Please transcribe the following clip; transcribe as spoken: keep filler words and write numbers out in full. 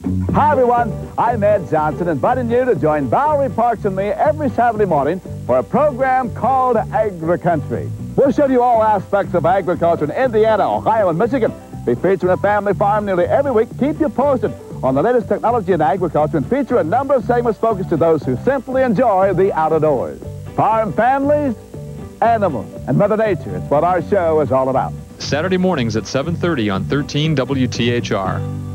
Hi, everyone. I'm Ed Johnson, inviting you to join Valerie Parks and me every Saturday morning for a program called Agri-Country. We'll show you all aspects of agriculture in Indiana, Ohio, and Michigan. Be featuring a family farm nearly every week. Keep you posted on the latest technology in agriculture and feature a number of segments focused to those who simply enjoy the outdoors. Farm families, animals, and Mother Nature. It's what our show is all about. Saturday mornings at seven thirty on thirteen W T H R.